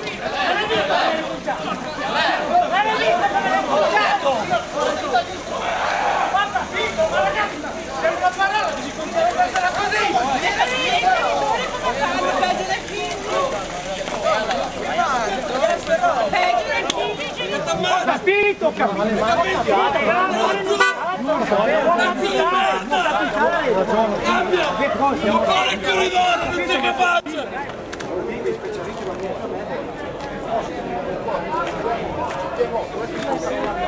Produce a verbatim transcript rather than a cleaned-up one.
Capito, capito, cambia! Non fare il corridore, non sei capace! Thank you.